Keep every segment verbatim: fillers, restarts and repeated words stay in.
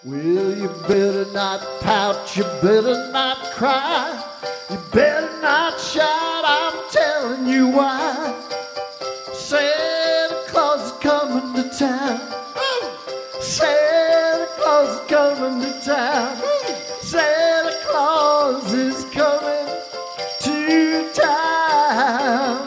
Well, you better not pout, you better not cry, you better not shout, I'm telling you why. Santa Claus is coming to town. Santa Claus is coming to town. Santa Claus is coming to town.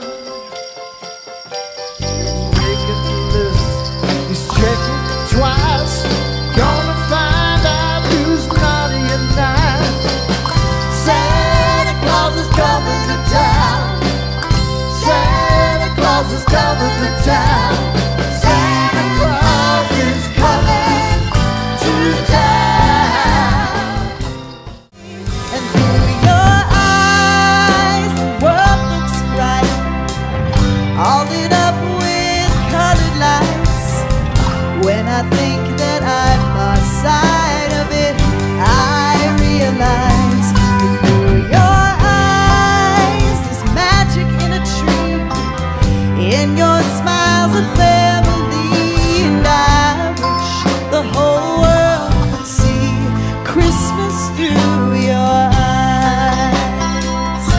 Making the list, he's checking twice. Gonna find out who's naughty and nice. Santa Claus is coming to town. Santa Claus is coming to town. Santa Claus is coming to town. And through your eyes, the world looks bright, all lit up with colored lights. When I think that I've lost sight of it, I realize that through your eyes, there's magic in a tree. In your smiles a family, and I wish the whole world could see Christmas through your eyes.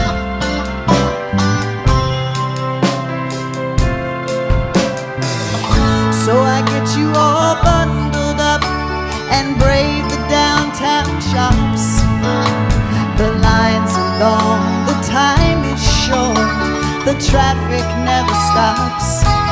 So I get you all bundled up and brave the downtown shops. The lines are long, the time is short, the traffic never stops.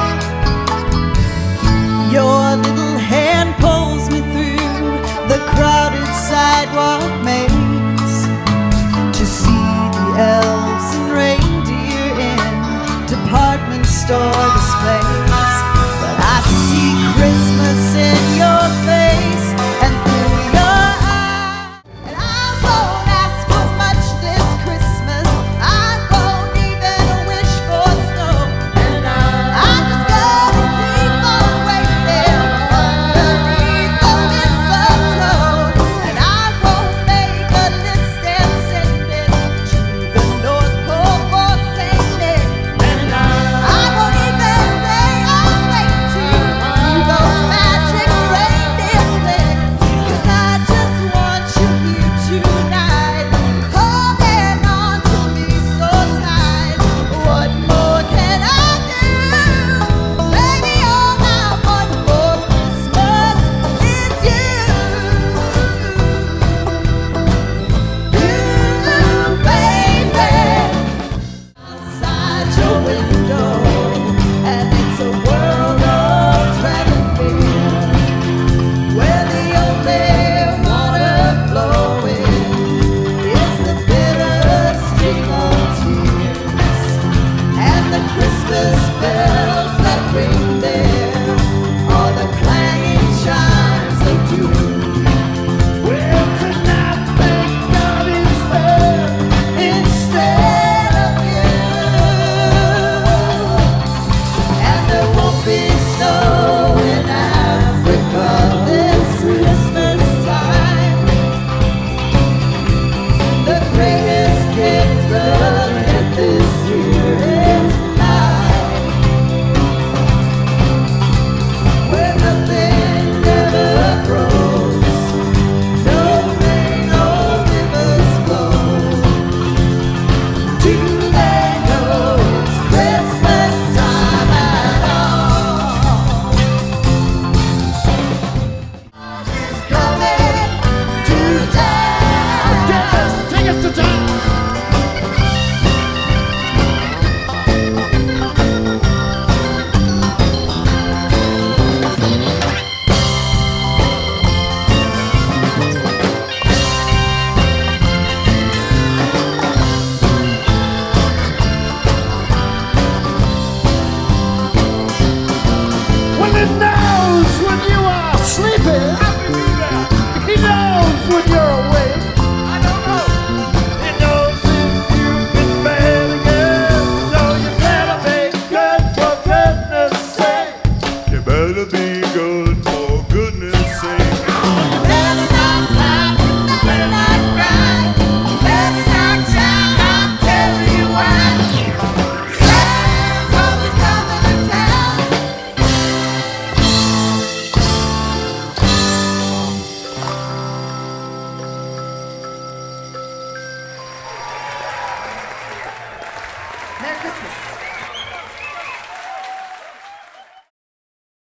Your little hand pulls me through the crowded sidewalk maze to see the elves and reindeer in department store displays. But I see Christmas in your face and through your eyes. And I won't ask for much this Christmas. I won't even wish for snow. And I'm just gonna keep on waiting underneath the mistletoe. And I won't make a list and send it to the North Pole for Saint Nick. And I won't even lay awake to those magic reindeer click. 'Cause I just want you here tonight, holding on to me so tight. What more can I do? Baby, all I want for Christmas is you. You, baby. Outside your window, and it's a world of dread and fear, where the only water flowing is the bitter stream of tears, and the Christmas bells that ring there are the clanging chimes of doom. Well, tonight, thank God it's fair. Instead of you, and there won't be snow in Africa this Christmas time. The greatest gift they'll get this year is mine, where nothing ever grows, no rain, no rivers flow. Do they know it's Christmas time at all? It's coming to town. Yes, take us to town. When it knows when you are sleeping, he knows when you're awake. I don't know. He knows if you've been bad again, so you better be good for goodness sake. You better be good for goodness sake. Better not laugh, better not cry, better not shout, I'm telling you why. Santa Claus is coming to town. Yes.